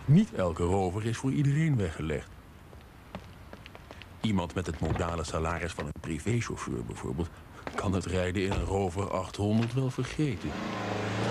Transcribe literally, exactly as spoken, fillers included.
Niet elke rover is voor iedereen weggelegd. Iemand met het modale salaris van een privéchauffeur bijvoorbeeld kan het rijden in een Rover achthonderd wel vergeten.